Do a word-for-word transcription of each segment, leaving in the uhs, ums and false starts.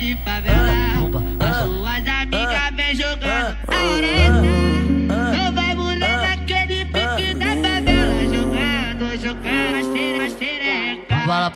de favela. Suas amigas vem jogando areta. Não vai mudar naquele pique da favela. Jogando, jogando as tere- as terecas.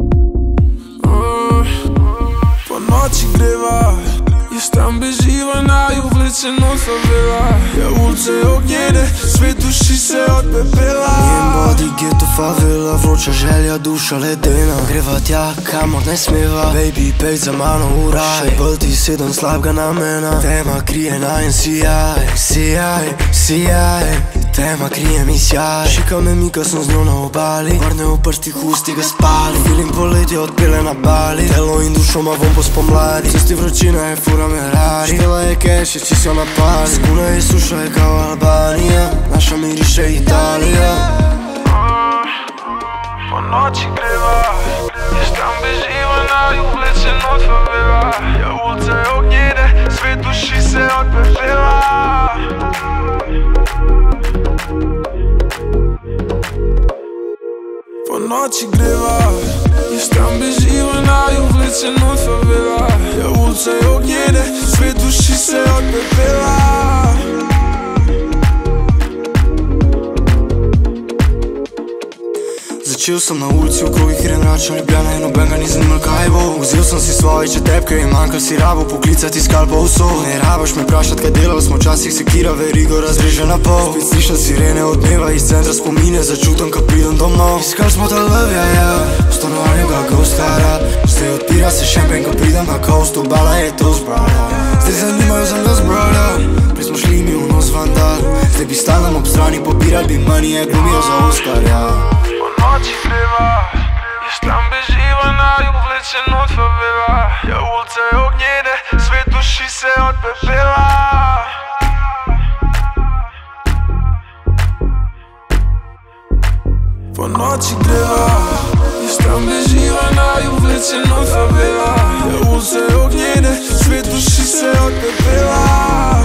Po noći greva i stran beživa najubličeno od favela. Ja ulice ognjene, sve duši se od pepela. Njen body ghetto favela, vroča želja, duša ledena. Greva tja, kamor ne smeva. Baby, pej za mano u raj. Še bolj ti sedem slabega namena. Tema krije najen sijaj, sijaj, sijaj. Tema krije mi sjaj. Šika me mi, kad sam z njo na obali. Vrne u prstih usti ga spali. Feeling poletje otpile na Bali. Telo in dušo ma vom po spomladi. Cesti vročina je fura me rari. Štela je cash, či si ona pali. Skuna je suša je kao Albanija. Naša miriše Italija. Po noći greva i stran beživa najubličeno od favela. Ja ulice ognjene, sve duši se od pepela. Po noći greva i stran beživa najubličeno od favela. Ja ulice ognjene, sve duši se od pepela. Začel sem na ulici v krogih Renača, Ljubljana in noben ga ni zanimal kaj bo. Vzel sem si svoje četepke in manjkal si rabo poklicati skalpo v sol. Ne rabaš me vprašat kaj delal, smo včasih sekira verigo razreže na pol. Spet slišam sirene od dneva, iz centra spomine začutam, ko pridem domov. Iskal smo ta love, ja, ja, v stanovanju ga ghost hara. Zdaj odpira se šampen, ko pridem na coast, obala je toast, brada. Zdaj zanimajo za nas, brada, prej smo šli mi v nos vandal. Zdaj bi stal nam ob strani, pobiral bi money, je glumijo za Oscar, ja. Po noći greva i stran beživa najubličeno od favela. Ja ulice ognjene, sve duši se od pepela. Po noći greva i stran beživa najubličeno od favela. Ja ulice ognjene, sve duši se od pepela.